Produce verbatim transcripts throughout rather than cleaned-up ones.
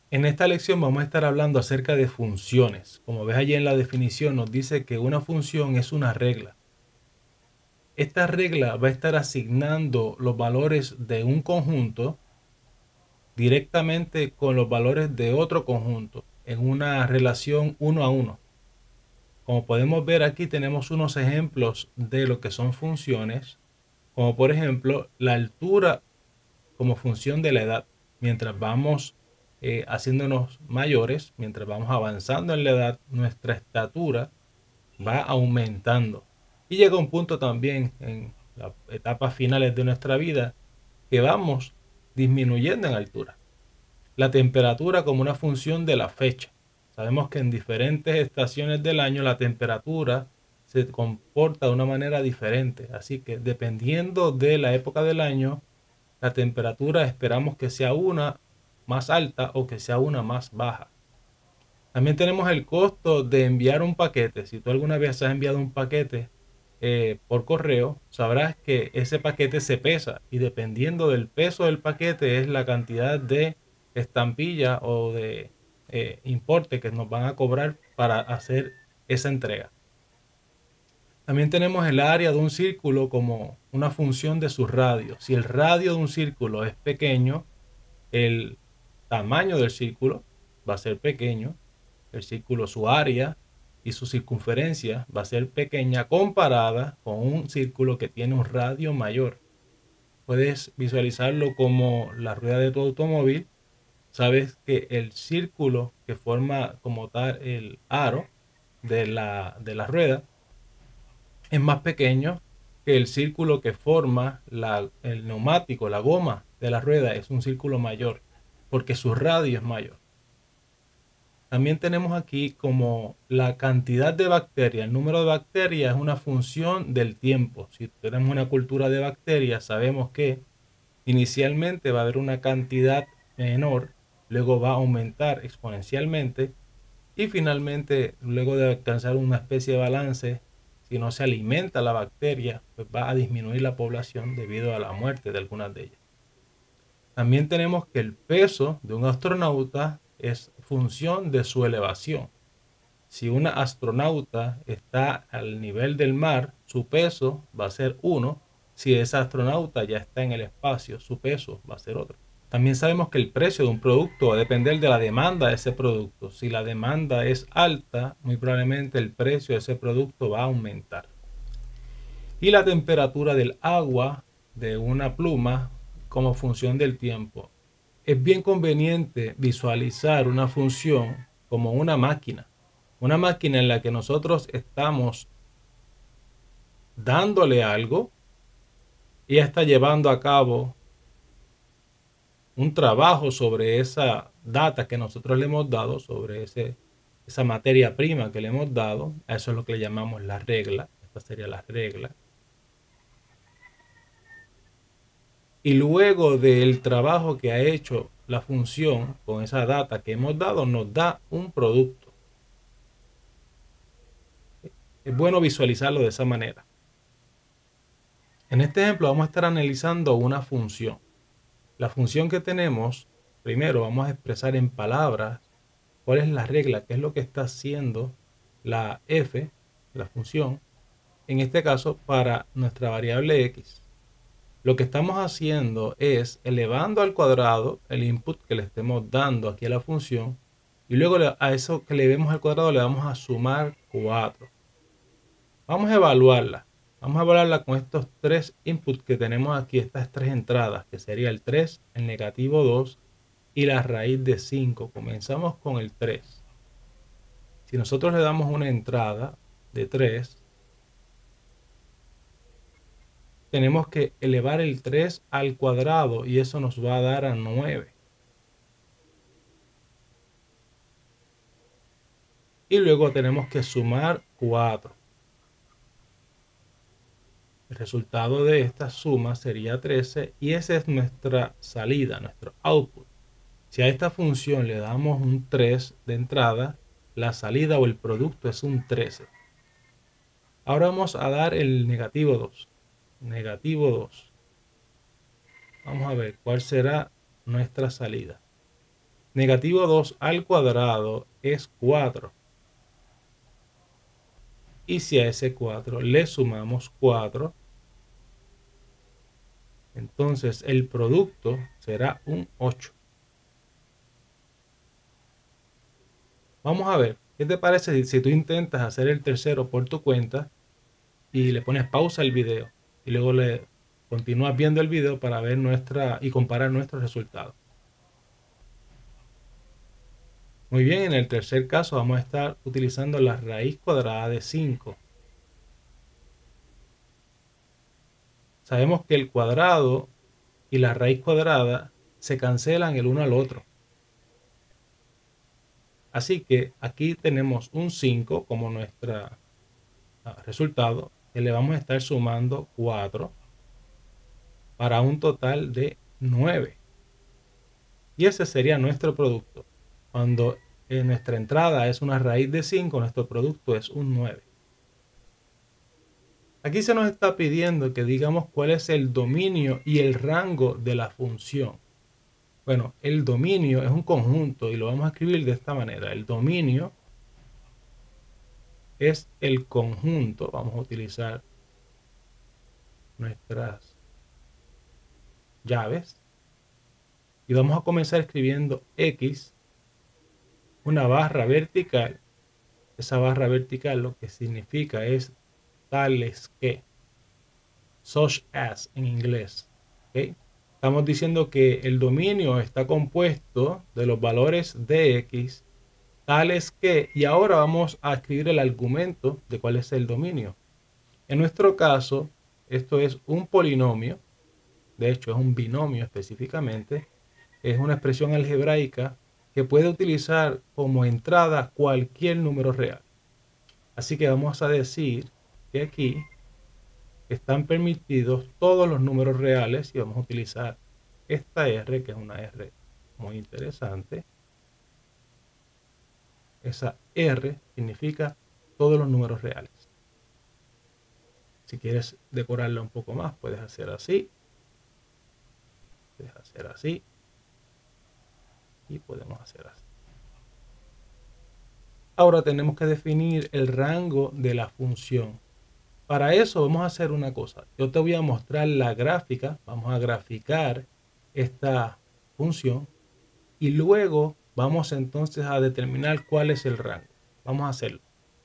En esta lección vamos a estar hablando acerca de funciones. Como ves allí en la definición nos dice que una función es una regla. Esta regla va a estar asignando los valores de un conjunto directamente con los valores de otro conjunto en una relación uno a uno. Como podemos ver aquí tenemos unos ejemplos de lo que son funciones, como por ejemplo la altura como función de la edad. Mientras vamos eh, haciéndonos mayores, mientras vamos avanzando en la edad, nuestra estatura va aumentando. Y llega un punto también en las etapas finales de nuestra vida que vamos disminuyendo en altura. La temperatura como una función de la fecha. Sabemos que en diferentes estaciones del año la temperatura se comporta de una manera diferente. Así que dependiendo de la época del año, la temperatura esperamos que sea una más alta o que sea una más baja. También tenemos el costo de enviar un paquete. Si tú alguna vez has enviado un paquete eh, por correo, sabrás que ese paquete se pesa y dependiendo del peso del paquete es la cantidad de estampilla o de eh, importe que nos van a cobrar para hacer esa entrega. También tenemos el área de un círculo como una función de su radio. Si el radio de un círculo es pequeño, el tamaño del círculo va a ser pequeño. El círculo, su área y su circunferencia va a ser pequeña comparada con un círculo que tiene un radio mayor. Puedes visualizarlo como la rueda de tu automóvil. Sabes que el círculo que forma como tal el aro de la, de la rueda es más pequeño que el círculo que forma la, el neumático, la goma de la rueda es un círculo mayor, porque su radio es mayor. También tenemos aquí como la cantidad de bacterias. El número de bacterias es una función del tiempo. Si tenemos una cultura de bacterias, sabemos que inicialmente va a haber una cantidad menor, luego va a aumentar exponencialmente y finalmente, luego de alcanzar una especie de balance, si no se alimenta la bacteria, pues va a disminuir la población debido a la muerte de algunas de ellas. También tenemos que el peso de un astronauta es función de su elevación. Si una astronauta está al nivel del mar, su peso va a ser uno. Si esa astronauta ya está en el espacio, su peso va a ser otro. También sabemos que el precio de un producto va a depender de la demanda de ese producto. Si la demanda es alta, muy probablemente el precio de ese producto va a aumentar. Y la temperatura del agua de una pluma como función del tiempo. Es bien conveniente visualizar una función como una máquina. Una máquina en la que nosotros estamos dándole algo y está llevando a cabo un trabajo sobre esa data que nosotros le hemos dado, sobre ese, esa materia prima que le hemos dado. A eso es lo que le llamamos la regla. Esta sería la regla. Y luego del trabajo que ha hecho la función con esa data que hemos dado, nos da un producto. Es bueno visualizarlo de esa manera. En este ejemplo vamos a estar analizando una función. La función que tenemos, primero vamos a expresar en palabras cuál es la regla, qué es lo que está haciendo la f, la función, en este caso para nuestra variable x. Lo que estamos haciendo es elevando al cuadrado el input que le estemos dando aquí a la función y luego a eso que le vemos al cuadrado le vamos a sumar cuatro. Vamos a evaluarla. Vamos a evaluarla con estos tres inputs que tenemos aquí, estas tres entradas, que sería el tres, el negativo dos y la raíz de cinco. Comenzamos con el tres. Si nosotros le damos una entrada de tres, tenemos que elevar el tres al cuadrado y eso nos va a dar a nueve. Y luego tenemos que sumar cuatro. El resultado de esta suma sería trece y esa es nuestra salida, nuestro output. Si a esta función le damos un tres de entrada, la salida o el producto es un trece. Ahora vamos a dar el negativo dos. Negativo dos. Vamos a ver cuál será nuestra salida. Negativo dos al cuadrado es cuatro. Y si a ese cuatro le sumamos cuatro, entonces el producto será un ocho. Vamos a ver, ¿qué te parece si, si tú intentas hacer el tercero por tu cuenta y le pones pausa al video y luego le continúas viendo el video para ver nuestra y comparar nuestros resultados? Muy bien, en el tercer caso vamos a estar utilizando la raíz cuadrada de cinco. Sabemos que el cuadrado y la raíz cuadrada se cancelan el uno al otro. Así que aquí tenemos un cinco como nuestro resultado, que le vamos a estar sumando cuatro para un total de nueve. Y ese sería nuestro producto. Cuando en nuestra entrada es una raíz de cinco, nuestro producto es un nueve. Aquí se nos está pidiendo que digamos cuál es el dominio y el rango de la función. Bueno, el dominio es un conjunto y lo vamos a escribir de esta manera. El dominio es el conjunto. Vamos a utilizar nuestras llaves. Y vamos a comenzar escribiendo X, una barra vertical. Esa barra vertical lo que significa es tales que, such as en inglés. ¿Okay? Estamos diciendo que el dominio está compuesto de los valores de X, tales que, y ahora vamos a escribir el argumento de cuál es el dominio. En nuestro caso, esto es un polinomio, de hecho es un binomio específicamente, es una expresión algebraica que puede utilizar como entrada cualquier número real. Así que vamos a decir que aquí están permitidos todos los números reales y vamos a utilizar esta R, que es una R muy interesante. Esa R significa todos los números reales. Si quieres decorarla un poco más, puedes hacer así. Puedes hacer así. Y podemos hacer así. Ahora tenemos que definir el rango de la función. Para eso vamos a hacer una cosa. Yo te voy a mostrar la gráfica. Vamos a graficar esta función. Y luego vamos entonces a determinar cuál es el rango. Vamos a hacerlo.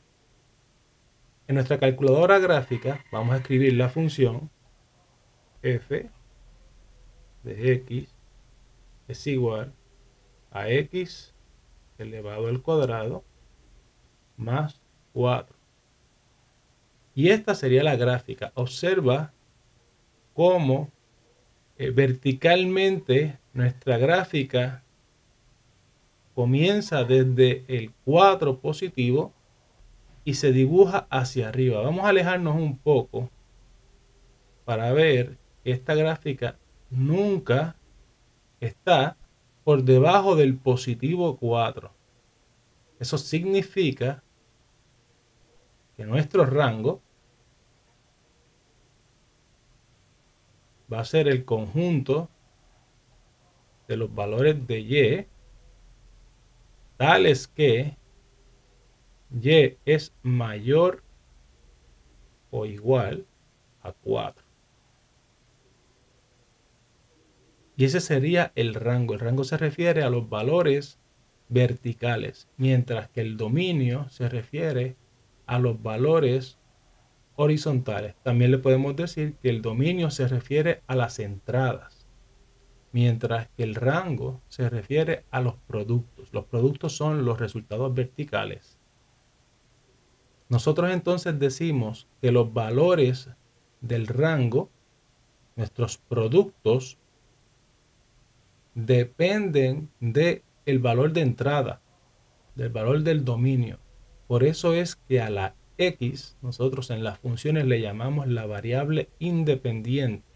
En nuestra calculadora gráfica vamos a escribir la función f de x es igual a x elevado al cuadrado más cuatro. Y esta sería la gráfica. Observa cómo eh, verticalmente nuestra gráfica comienza desde el cuatro positivo y se dibuja hacia arriba. Vamos a alejarnos un poco para ver que esta gráfica nunca está por debajo del positivo cuatro. Eso significa que nuestro rango va a ser el conjunto de los valores de Y tales que Y es mayor o igual a cuatro. Y ese sería el rango. El rango se refiere a los valores verticales, mientras que el dominio se refiere a los valores horizontales. También le podemos decir que el dominio se refiere a las entradas, mientras que el rango se refiere a los productos. Los productos son los resultados verticales. Nosotros entonces decimos que los valores del rango, nuestros productos, dependen del valor de entrada, del valor del dominio. Por eso es que a la X nosotros en las funciones le llamamos la variable independiente.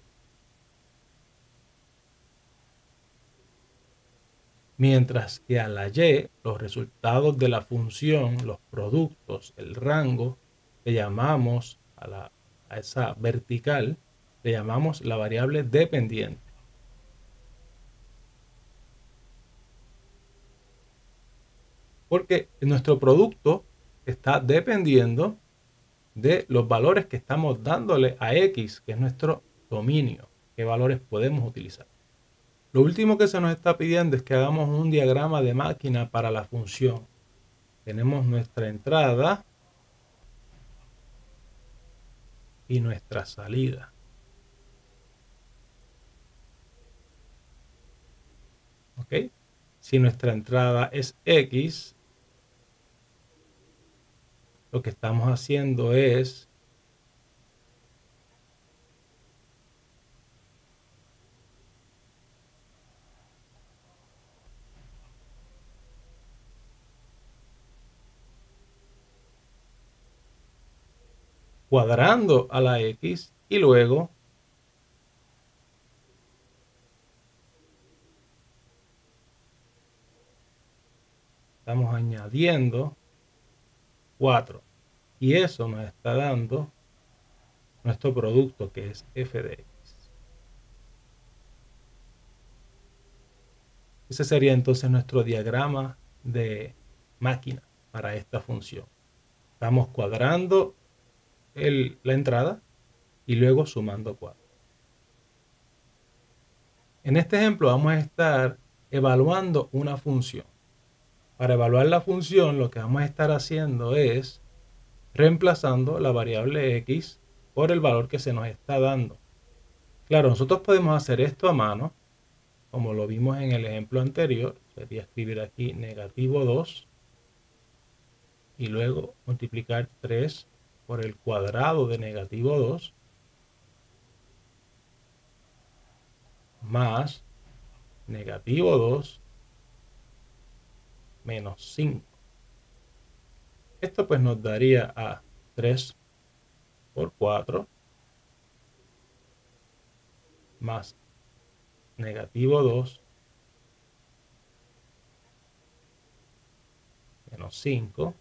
Mientras que a la Y, los resultados de la función, los productos, el rango, le llamamos a, la, a esa vertical, le llamamos la variable dependiente. Porque nuestro producto está dependiendo de los valores que estamos dándole a X, que es nuestro dominio, qué valores podemos utilizar. Lo último que se nos está pidiendo es que hagamos un diagrama de máquina para la función. Tenemos nuestra entrada y nuestra salida. ¿Ok? Si nuestra entrada es X, lo que estamos haciendo es cuadrando a la X y luego estamos añadiendo cuatro. Y eso nos está dando nuestro producto, que es f de x. Ese sería entonces nuestro diagrama de máquina para esta función. Estamos cuadrando el, la entrada y luego sumando cuatro. En este ejemplo vamos a estar evaluando una función. Para evaluar la función, lo que vamos a estar haciendo es reemplazando la variable x por el valor que se nos está dando. Claro, nosotros podemos hacer esto a mano, como lo vimos en el ejemplo anterior. Sería escribir aquí negativo dos y luego multiplicar tres por el cuadrado de negativo dos más negativo dos menos cinco. Esto pues nos daría a tres por cuatro más negativo dos menos cinco.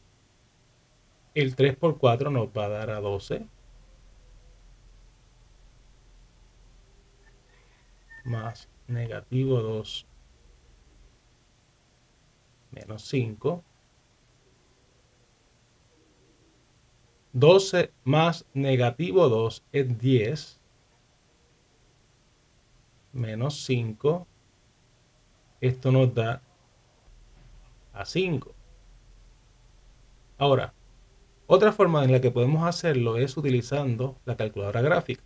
El tres por cuatro nos va a dar a doce más negativo dos menos cinco. doce más negativo dos es diez menos cinco. Esto nos da a cinco. Ahora, otra forma en la que podemos hacerlo es utilizando la calculadora gráfica.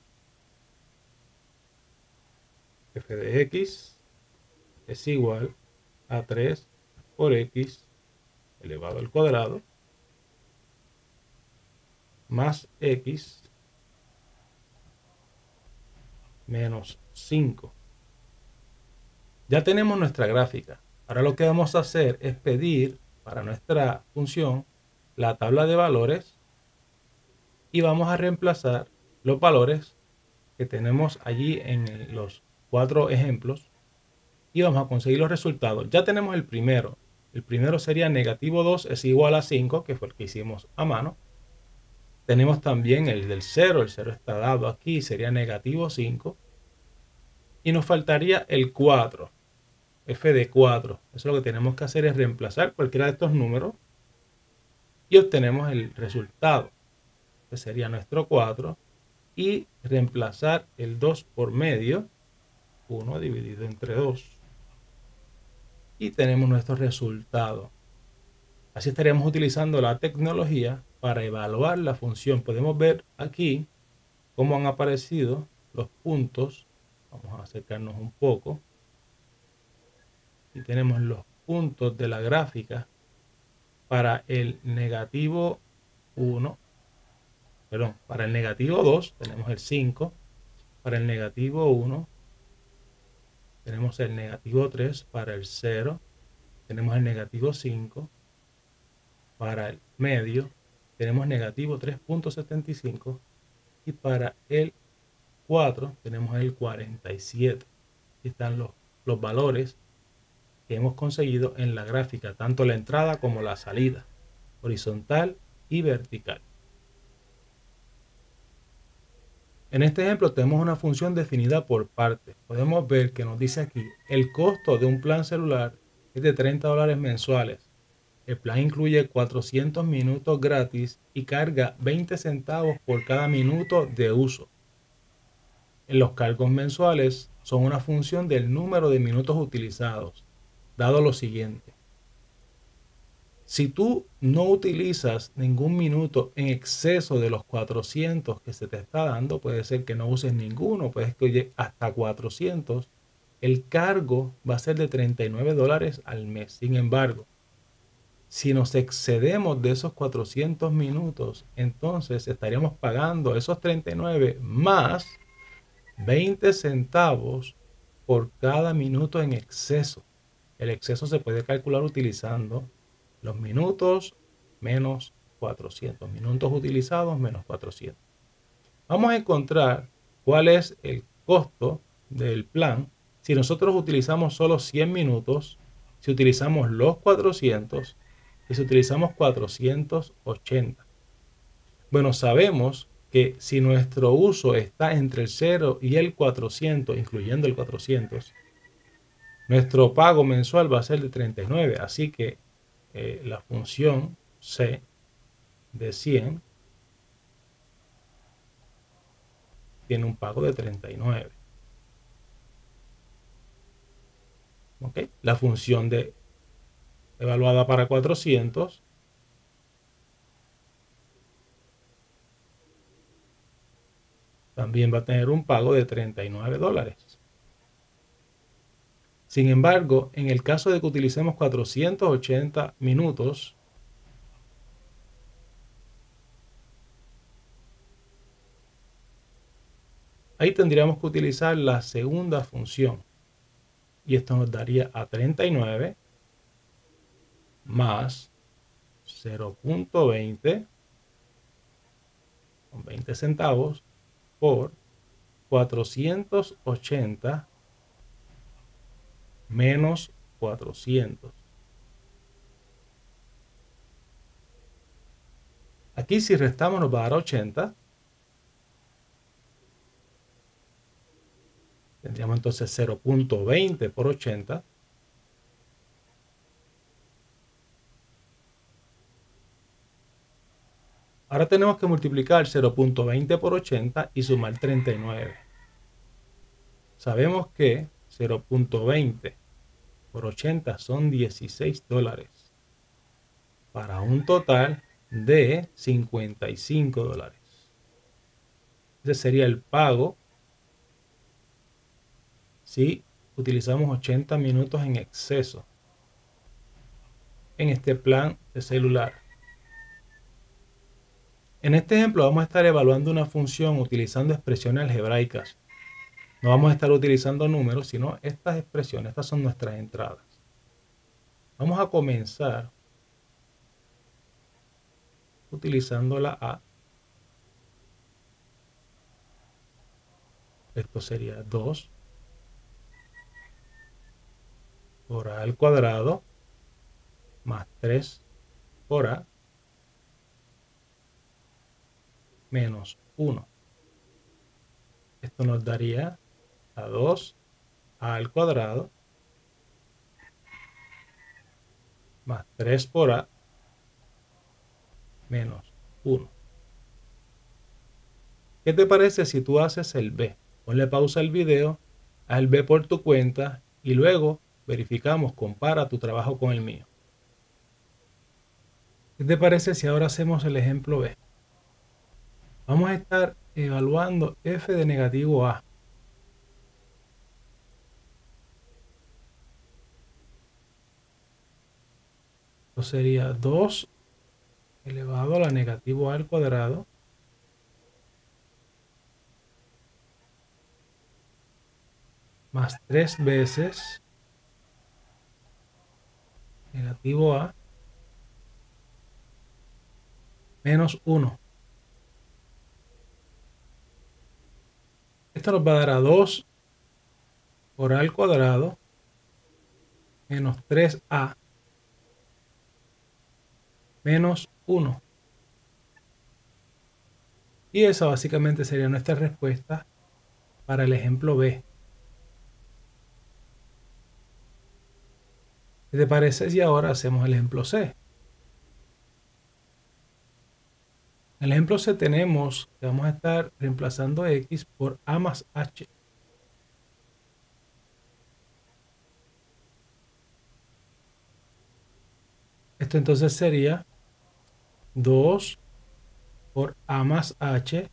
F de x es igual a tres por x elevado al cuadrado más x menos cinco. Ya tenemos nuestra gráfica. Ahora lo que vamos a hacer es pedir para nuestra función la tabla de valores y vamos a reemplazar los valores que tenemos allí en los cuatro ejemplos y vamos a conseguir los resultados. Ya tenemos el primero. El primero sería negativo dos es igual a cinco, que fue el que hicimos a mano. Tenemos también el del cero. El cero está dado aquí, sería negativo cinco. Y nos faltaría el cuatro. F de cuatro. Eso lo que tenemos que hacer es reemplazar cualquiera de estos números y obtenemos el resultado, que sería nuestro cuatro, y reemplazar el dos por medio, uno dividido entre dos, y tenemos nuestro resultado. Así estaríamos utilizando la tecnología para evaluar la función. Podemos ver aquí cómo han aparecido los puntos. Vamos a acercarnos un poco. Y tenemos los puntos de la gráfica para el negativo uno, perdón, para el negativo dos tenemos el cinco, para el negativo uno tenemos el negativo tres, para el cero tenemos el negativo cinco, para el medio tenemos negativo tres punto setenta y cinco y para el cuatro tenemos el cuarenta y siete. Aquí están los, los valores que hemos conseguido en la gráfica, tanto la entrada como la salida, horizontal y vertical. En este ejemplo tenemos una función definida por partes. Podemos ver que nos dice aquí, el costo de un plan celular es de treinta dólares mensuales. El plan incluye cuatrocientos minutos gratis y carga veinte centavos por cada minuto de uso. Los cargos mensuales son una función del número de minutos utilizados, dado lo siguiente. Si tú no utilizas ningún minuto en exceso de los cuatrocientos que se te está dando, puede ser que no uses ninguno, puede ser que llegue hasta cuatrocientos, el cargo va a ser de treinta y nueve dólares al mes. Sin embargo, si nos excedemos de esos cuatrocientos minutos, entonces estaríamos pagando esos treinta y nueve más veinte centavos por cada minuto en exceso. El exceso se puede calcular utilizando los minutos menos cuatrocientos. Minutos utilizados menos cuatrocientos. Vamos a encontrar cuál es el costo del plan si nosotros utilizamos solo cien minutos, si utilizamos los cuatrocientos y si utilizamos cuatrocientos ochenta. Bueno, sabemos que si nuestro uso está entre el cero y el cuatrocientos, incluyendo el cuatrocientos, nuestro pago mensual va a ser de treinta y nueve. Así que eh, la función C de cien tiene un pago de treinta y nueve. ¿Okay? La función de evaluada para cuatrocientos también va a tener un pago de treinta y nueve dólares. Sin embargo, en el caso de que utilicemos cuatrocientos ochenta minutos, ahí tendríamos que utilizar la segunda función. Y esto nos daría a treinta y nueve más cero punto veinte con veinte centavos por cuatrocientos ochenta menos cuatrocientos. Aquí si restamos nos va a dar ochenta. Tendríamos entonces cero punto veinte por ochenta. Ahora tenemos que multiplicar cero punto veinte por ochenta y sumar treinta y nueve. Sabemos que cero punto veinte por ochenta son dieciséis dólares. Para un total de cincuenta y cinco dólares. Ese sería el pago si utilizamos ochenta minutos en exceso en este plan de celular. En este ejemplo vamos a estar evaluando una función utilizando expresiones algebraicas. No vamos a estar utilizando números, sino estas expresiones. Estas son nuestras entradas. Vamos a comenzar utilizando la A. Esto sería dos por A al cuadrado más tres por A menos uno. Esto nos daría a dos A al cuadrado más tres por A menos uno. ¿Qué te parece si tú haces el B? Ponle pausa al video, haz el B por tu cuenta y luego verificamos, compara tu trabajo con el mío. ¿Qué te parece si ahora hacemos el ejemplo B? Vamos a estar evaluando f de negativo A. Esto sería dos elevado a la negativo A al cuadrado más tres veces negativo A menos uno. Esto nos va a dar a dos por A al cuadrado menos tres A menos uno. Y esa básicamente sería nuestra respuesta para el ejemplo B. ¿Qué te parece si ahora hacemos el ejemplo C? En el ejemplo C tenemos que vamos a estar reemplazando X por A más H. Esto entonces sería dos por A más H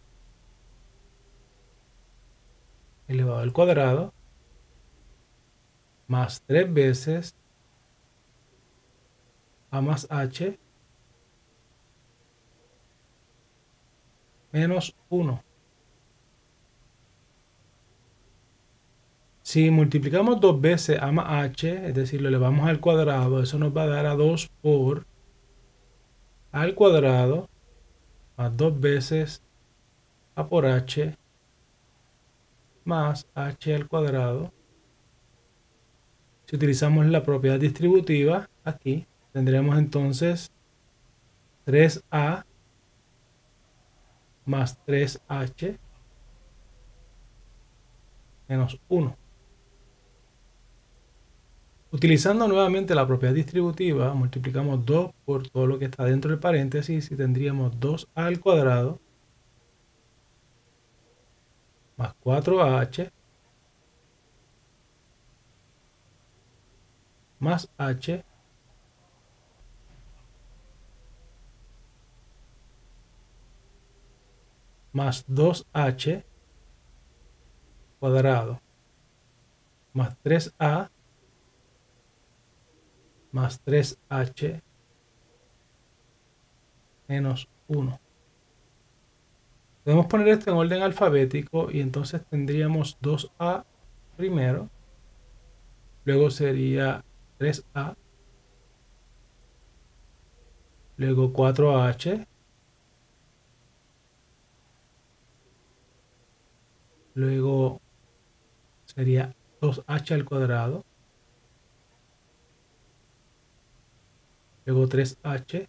elevado al cuadrado más tres veces A más H menos uno. Si multiplicamos dos veces A más H, es decir, lo elevamos al cuadrado, eso nos va a dar a dos por A al cuadrado más dos veces A por H más H al cuadrado. Si utilizamos la propiedad distributiva aquí, tendremos entonces tres A más tres H menos uno. Utilizando nuevamente la propiedad distributiva, multiplicamos dos por todo lo que está dentro del paréntesis y tendríamos dos A al cuadrado más cuatro H más H más dos H cuadrado más tres A más tres H menos uno. Podemos poner esto en orden alfabético y entonces tendríamos dos A primero, luego sería tres A, luego cuatro H, luego sería dos H al cuadrado, luego tres H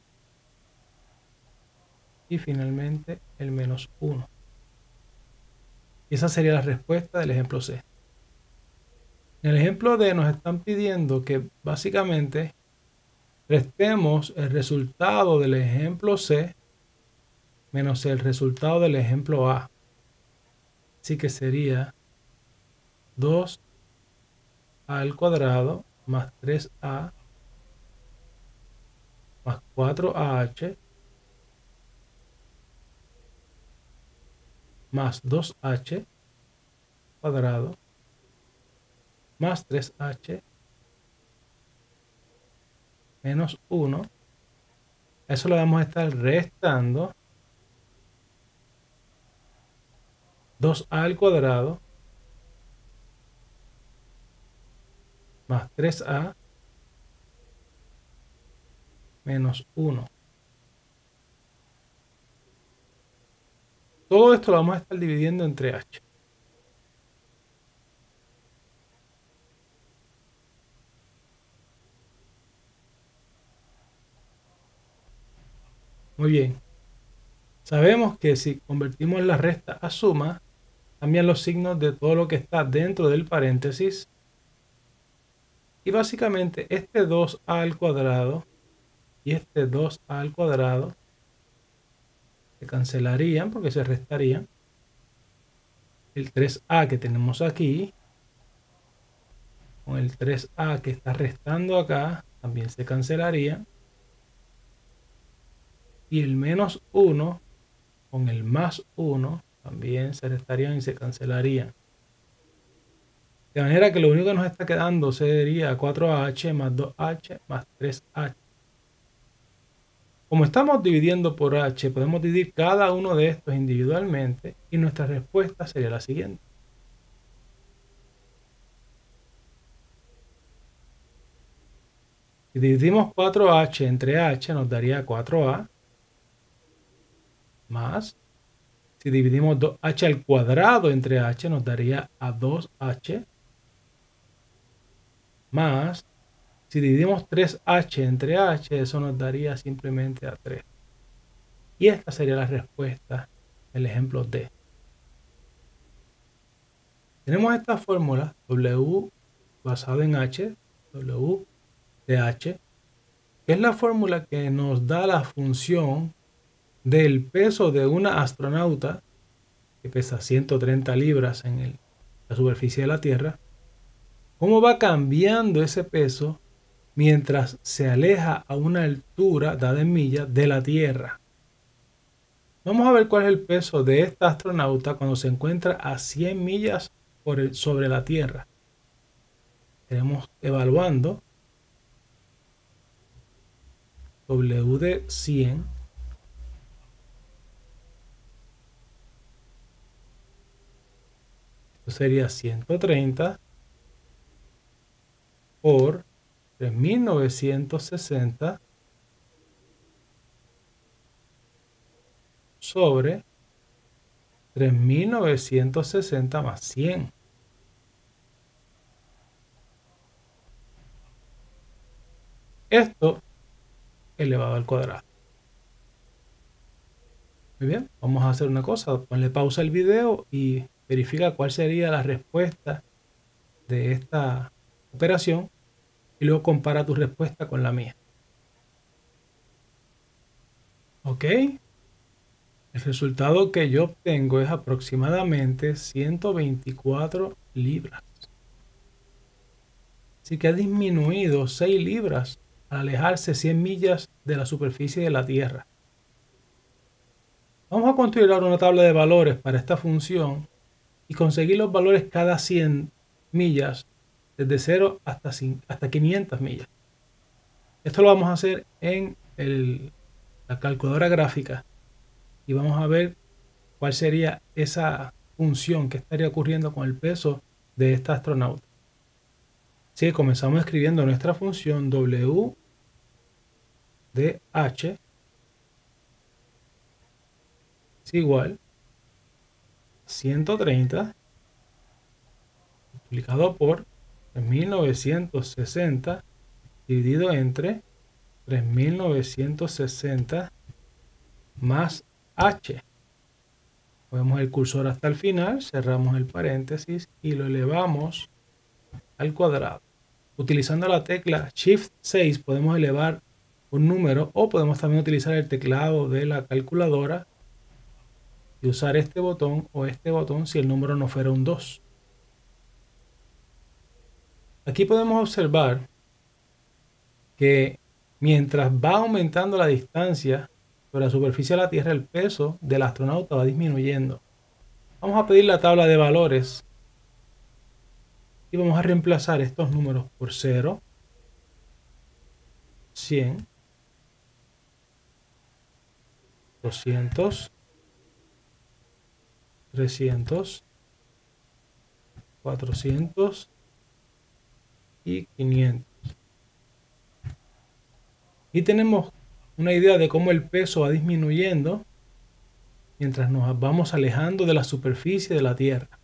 y finalmente el menos uno. Y esa sería la respuesta del ejemplo C. En el ejemplo D nos están pidiendo que básicamente restemos el resultado del ejemplo C menos el resultado del ejemplo A. Así que sería dos A al cuadrado más tres A más cuatro H más dos H cuadrado más tres H menos uno. A eso le vamos a estar restando dos A al cuadrado más tres A menos uno. Todo esto lo vamos a estar dividiendo entre H. Muy bien. Sabemos que si convertimos la resta a suma, cambian los signos de todo lo que está dentro del paréntesis. Y básicamente este dos A al cuadrado y este dos A al cuadrado se cancelarían porque se restarían. El tres A que tenemos aquí con el tres A que está restando acá también se cancelaría. Y el menos uno con el más uno también se restarían y se cancelarían. De manera que lo único que nos está quedando sería cuatro H más dos H más tres H. Como estamos dividiendo por H, podemos dividir cada uno de estos individualmente y nuestra respuesta sería la siguiente. Si dividimos cuatro H entre H nos daría cuatro A más, si dividimos dos H al cuadrado entre H nos daría a dos H más, si dividimos tres H entre H eso nos daría simplemente a tres. Y esta sería la respuesta del ejemplo D. Tenemos esta fórmula W basada en H, W de H, que es la fórmula que nos da la función del peso de una astronauta que pesa ciento treinta libras en el, la superficie de la Tierra, cómo va cambiando ese peso mientras se aleja a una altura dada en millas de la Tierra. Vamos a ver cuál es el peso de esta astronauta cuando se encuentra a cien millas por el, sobre la Tierra. Tenemos evaluando W de cien esto sería ciento treinta por tres mil novecientos sesenta sobre tres mil novecientos sesenta más cien. Esto elevado al cuadrado. Muy bien, vamos a hacer una cosa. Ponle pausa al video y verifica cuál sería la respuesta de esta operación y luego compara tu respuesta con la mía. Ok. El resultado que yo obtengo es aproximadamente ciento veinticuatro libras. Así que ha disminuido seis libras al alejarse cien millas de la superficie de la Tierra. Vamos a construir ahora una tabla de valores para esta función y conseguir los valores cada cien millas, desde cero hasta, hasta quinientas millas. Esto lo vamos a hacer en el, la calculadora gráfica y vamos a ver cuál sería esa función que estaría ocurriendo con el peso de esta astronauta. Así que comenzamos escribiendo nuestra función W de H es igual a ciento treinta multiplicado por tres mil novecientos sesenta dividido entre tres mil novecientos sesenta más H. Movemos el cursor hasta el final, cerramos el paréntesis y lo elevamos al cuadrado. Utilizando la tecla Shift seis podemos elevar un número o podemos también utilizar el teclado de la calculadora y usar este botón o este botón si el número no fuera un dos. Aquí podemos observar que mientras va aumentando la distancia sobre la superficie de la Tierra, el peso del astronauta va disminuyendo. Vamos a pedir la tabla de valores y vamos a reemplazar estos números por cero, cien, doscientos, trescientos, cuatrocientos y quinientos. Y tenemos una idea de cómo el peso va disminuyendo mientras nos vamos alejando de la superficie de la Tierra.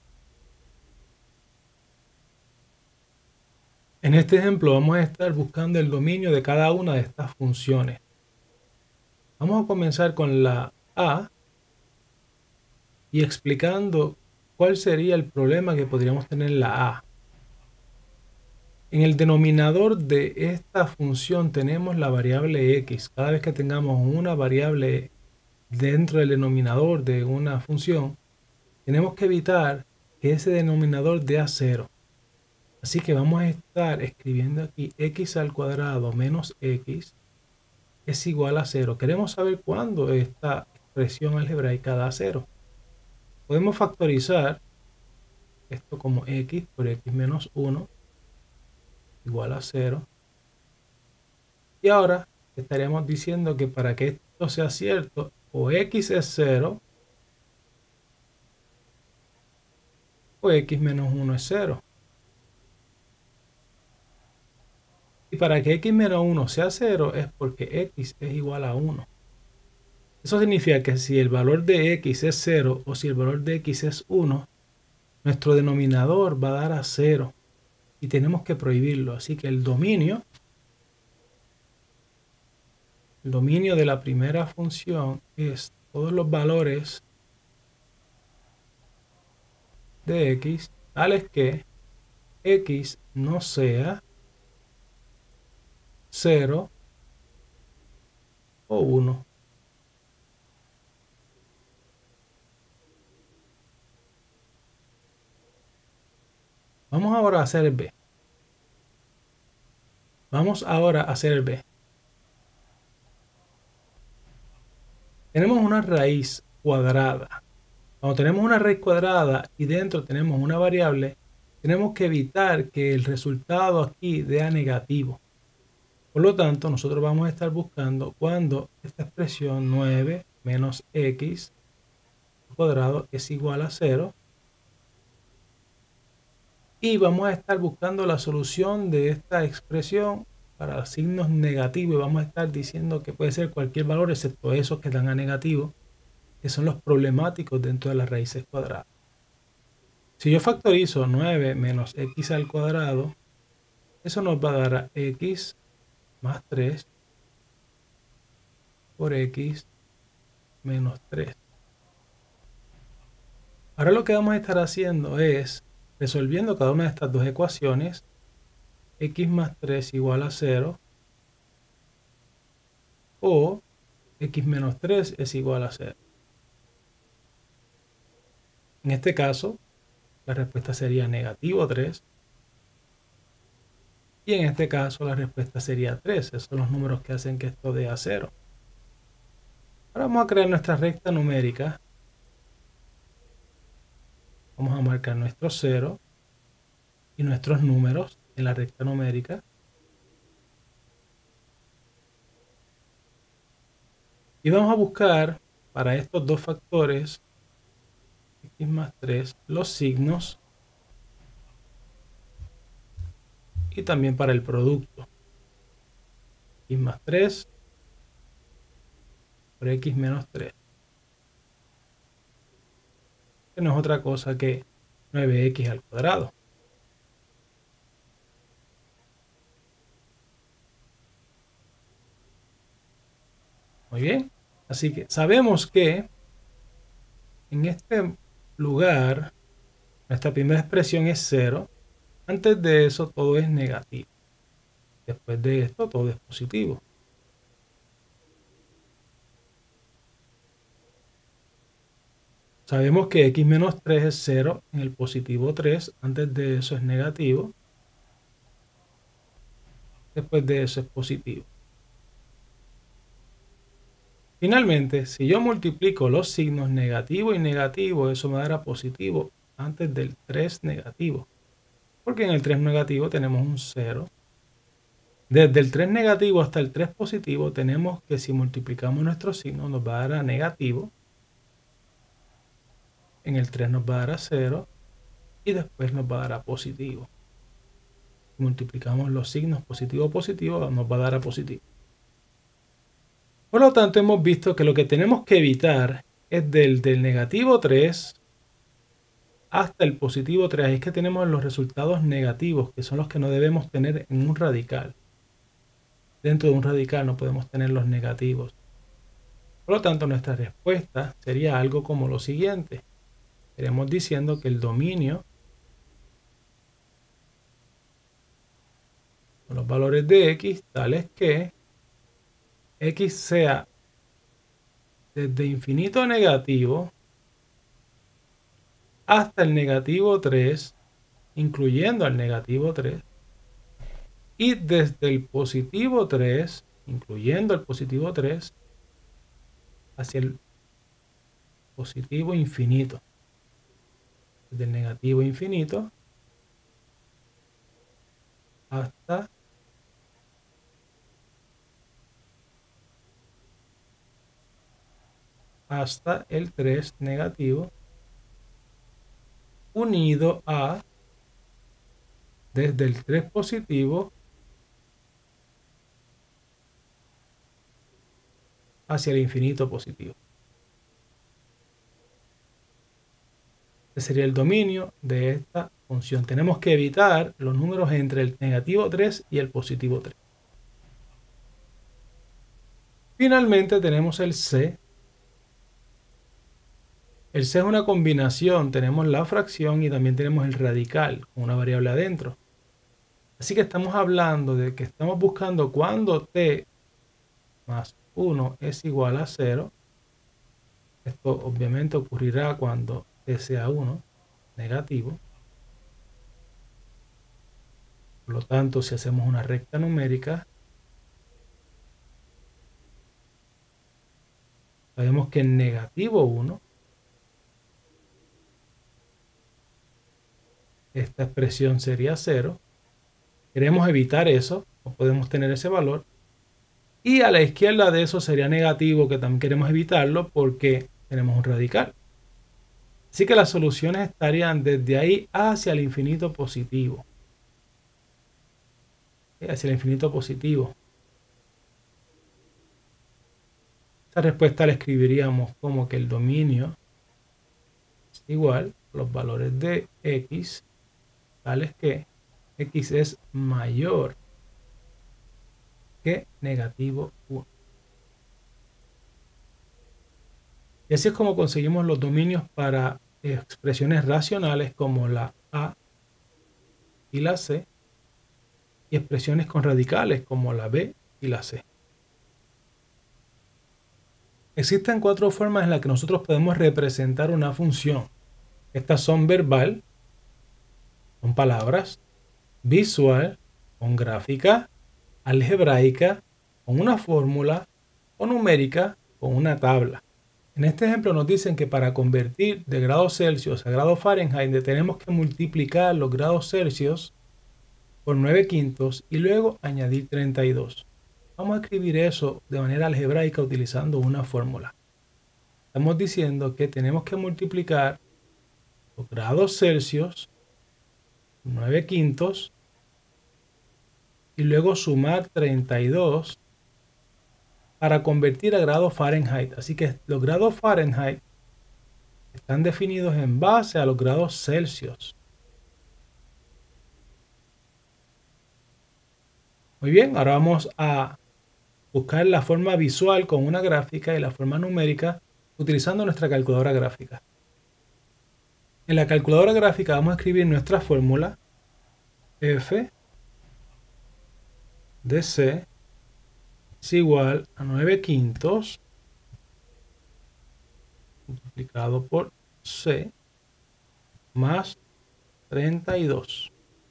En este ejemplo vamos a estar buscando el dominio de cada una de estas funciones. Vamos a comenzar con la A y explicando cuál sería el problema que podríamos tener en la A. En el denominador de esta función tenemos la variable x. Cada vez que tengamos una variable dentro del denominador de una función, tenemos que evitar que ese denominador dé a cero. Así que vamos a estar escribiendo aquí x al cuadrado menos x es igual a cero. Queremos saber cuándo esta expresión algebraica da a cero. Podemos factorizar esto como x por x menos uno igual a cero. Y ahora estaríamos diciendo que para que esto sea cierto, o x es cero o x menos uno es cero. Y para que x menos uno sea cero es porque x es igual a uno. Eso significa que si el valor de x es cero o si el valor de x es uno, nuestro denominador va a dar a cero y tenemos que prohibirlo. Así que el dominio, el dominio de la primera función es todos los valores de x tales que x no sea cero o uno. Vamos ahora a hacer el b. Vamos ahora a hacer el b. Tenemos una raíz cuadrada. Cuando tenemos una raíz cuadrada y dentro tenemos una variable, tenemos que evitar que el resultado aquí dé negativo. Por lo tanto, nosotros vamos a estar buscando cuando esta expresión nueve menos x al cuadrado es igual a cero. Y vamos a estar buscando la solución de esta expresión para los signos negativos. Y vamos a estar diciendo que puede ser cualquier valor excepto esos que dan a negativo, que son los problemáticos dentro de las raíces cuadradas. Si yo factorizo nueve menos x al cuadrado, eso nos va a dar a x más tres por x menos tres. Ahora lo que vamos a estar haciendo es resolviendo cada una de estas dos ecuaciones. X más tres igual a cero o x menos tres es igual a cero. En este caso, la respuesta sería negativo tres. Y en este caso, la respuesta sería tres. Esos son los números que hacen que esto dé a cero. Ahora vamos a crear nuestra recta numérica. Vamos a marcar nuestro cero y nuestros números en la recta numérica. Y vamos a buscar para estos dos factores, x más tres, los signos. Y también para el producto. X más tres por x menos tres. Que no es otra cosa que nueve x al cuadrado. Muy bien. Así que sabemos que en este lugar nuestra primera expresión es cero. Antes de eso todo es negativo. Después de esto todo es positivo. Sabemos que x menos tres es cero en el positivo tres. Antes de eso es negativo. Después de eso es positivo. Finalmente, si yo multiplico los signos negativo y negativo, eso me dará positivo antes del tres negativo. Porque en el tres negativo tenemos un cero. Desde el tres negativo hasta el tres positivo tenemos que si multiplicamos nuestros signos nos va a dar a negativo. En el tres nos va a dar a cero. Y después nos va a dar a positivo. Si multiplicamos los signos positivo positivo nos va a dar a positivo. Por lo tanto, hemos visto que lo que tenemos que evitar es del, del negativo tres hasta el positivo tres. Es que tenemos los resultados negativos, que son los que no debemos tener en un radical. Dentro de un radical no podemos tener los negativos. Por lo tanto, nuestra respuesta sería algo como lo siguiente. Estaríamos diciendo que el dominio con los valores de x tales que x sea desde infinito negativo hasta el negativo tres, incluyendo al negativo tres, y desde el positivo tres, incluyendo el positivo tres, hacia el positivo infinito. Desde el negativo infinito hasta hasta el tres negativo, unido a desde el tres positivo hacia el infinito positivo. Este sería el dominio de esta función. Tenemos que evitar los números entre el negativo tres y el positivo tres. Finalmente tenemos el c. El c es una combinación. Tenemos la fracción y también tenemos el radical con una variable adentro. Así que estamos hablando de que estamos buscando cuando t más uno es igual a cero. Esto obviamente ocurrirá cuando t sea uno, negativo. Por lo tanto, si hacemos una recta numérica, sabemos que en negativo uno, esta expresión sería cero. Queremos evitar eso, no podemos tener ese valor. Y a la izquierda de eso sería negativo, que también queremos evitarlo porque tenemos un radical. Así que las soluciones estarían desde ahí hacia el infinito positivo. Hacia el infinito positivo. Esta respuesta la escribiríamos como que el dominio es igual a los valores de x, tales que x es mayor que negativo uno. Y así es como conseguimos los dominios para expresiones racionales como la a y la c, y expresiones con radicales como la b y la c. Existen cuatro formas en las que nosotros podemos representar una función. Estas son verbal, con palabras, visual, con gráfica, algebraica, con una fórmula, o numérica, con una tabla. En este ejemplo nos dicen que para convertir de grados Celsius a grados Fahrenheit tenemos que multiplicar los grados Celsius por nueve quintos y luego añadir treinta y dos. Vamos a escribir eso de manera algebraica utilizando una fórmula. Estamos diciendo que tenemos que multiplicar los grados Celsius, nueve quintos, y luego sumar treinta y dos para convertir a grados Fahrenheit. Así que los grados Fahrenheit están definidos en base a los grados Celsius. Muy bien, ahora vamos a buscar la forma visual con una gráfica y la forma numérica utilizando nuestra calculadora gráfica. En la calculadora gráfica vamos a escribir nuestra fórmula f de c es igual a nueve quintos multiplicado por c más treinta y dos.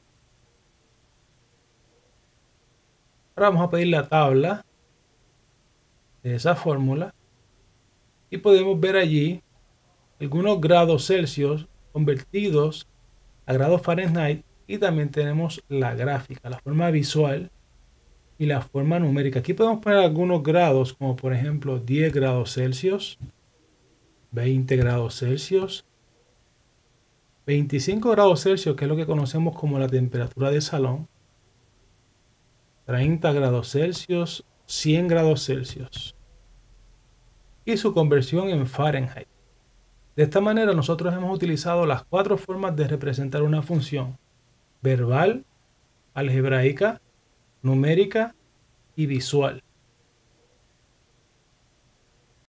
Ahora vamos a pedir la tabla de esa fórmula y podemos ver allí algunos grados Celsius convertidos a grados Fahrenheit, y también tenemos la gráfica, la forma visual y la forma numérica. Aquí podemos poner algunos grados, como por ejemplo diez grados Celsius, veinte grados Celsius, veinticinco grados Celsius, que es lo que conocemos como la temperatura de salón, treinta grados Celsius, cien grados Celsius, y su conversión en Fahrenheit. De esta manera nosotros hemos utilizado las cuatro formas de representar una función: verbal, algebraica, numérica y visual.